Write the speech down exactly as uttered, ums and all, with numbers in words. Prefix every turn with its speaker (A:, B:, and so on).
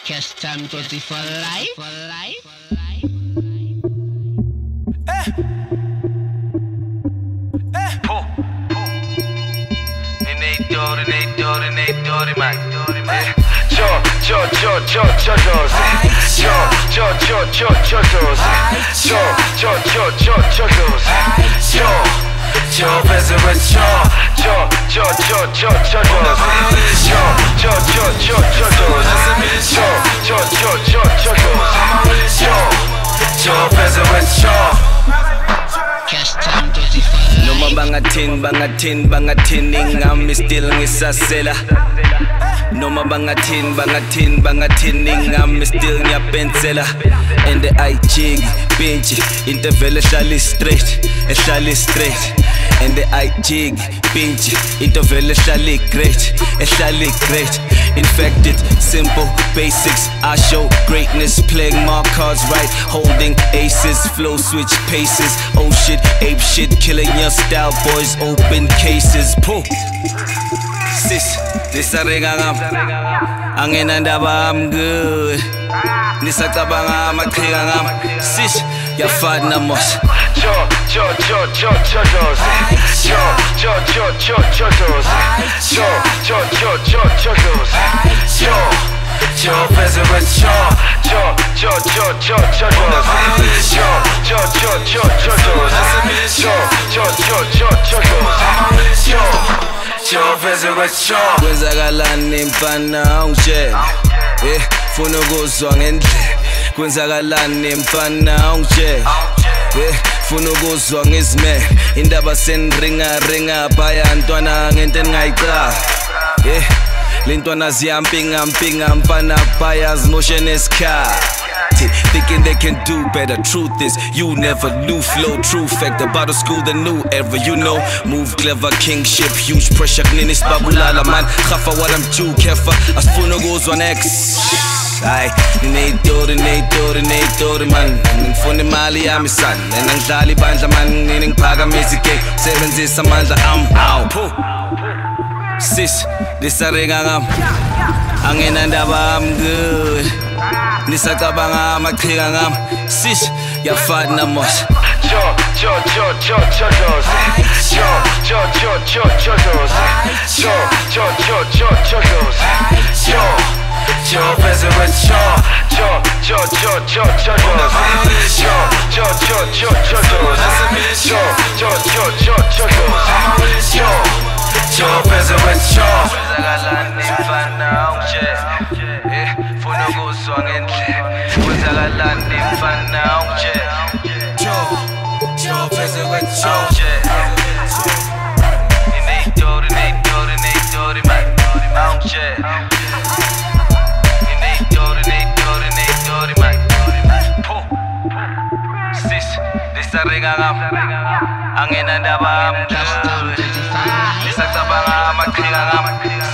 A: Cash time thirty for life. For life.
B: Eh. Eh.
C: Pull, pull. Then they do it, they do it, then they do it, man. Cho, cho, cho, cho, cho, cho, cho, cho, cho, cho, cho, cho, cho, cho, cho, cho, cho, cho, veteran, cho, cho, cho, cho, cho, cho, cho, cho, cho, cho, cho, cho, cho, cho, cho, cho, cho, cho, cho, veteran, cho.
A: Cash time thirty for life.
C: Noma bangathini bangathini bangathini ngami still ngisasela. Noma bangathini bangathini bangathini ngami still ngiyapensela. And the I jig bench into vele ehlali straight ehlali straight. And the I jig bench into vele ehlali great ehlali great. In fact it's simple basics. I show greatness, playing my cards right, holding aces, flow switch paces. Oh shit, ape shit, killing your style boys, open cases. Pull. Sis, nisarega ngam, angena ndaba I'm good. Nisacabanga amaqhinga ngam, sis, yafana mos. Cho, cho, cho, cho, cho, cho, cho, cho, cho, cho, cho, cho, cho, cho, cho, cho, cho, veteran, cho, cho, cho, cho, cho, cho, cho, cho, cho, cho, cho, cho, cho, cho, cho, cho, veteran, cho. Kwenzakalani mfana ungitshele, eh, funa ukuzwa ngendlela. Kwenzakalani mfana ungitshele, eh, funa ukuzwa ngizimele. Indaba senringa ringa phaya ntwana ngento eningayicala, eh, lentwana ziyampinga mpinga mfana phaya zimoshe nesikhathi, thinking they can do better. Truth is, you never knew. Flow, true fact about the school, the new era, you know. Move clever, kingship, huge pressure. Kninis babulala man, khafa what I'm too careful. Asfuna ukuzwa next. Ay, ninayidori, ninayidori, ninayidori man. Ngifuna imali yami son, nangidlala ibandla man, ngingiphakamise igame, sebenzisa amandla am out. Sis, nisarega ngam, angena ndaba I'm good. Nisacabanga amaqhinga ngam, sis, yafana mos. Cho, cho, cho, cho, cho, cho, cho, cho, cho, cho, cho, cho, cho, cho, cho, cho, cho, cho, veteran, cho, cho, cho, cho, cho, cho, cho, cho, cho, cho, cho, cho, cho, cho, cho, cho, cho, cho, cho, veteran, cho. Kwenzakalani mfana ungitshele, eh, funa ukuzwa ngendlela. Kwenzakalani mfana ungitshele, cho, cho, veteran, cho. Ninayidori, ninayidori, ninayidori man, ungitshele. Ninayidori, ninayidori, ninayidori man. Pull. Sis, nisarega ngam, angena ndaba I'm good. Nisacabanga amaqhinga ngam,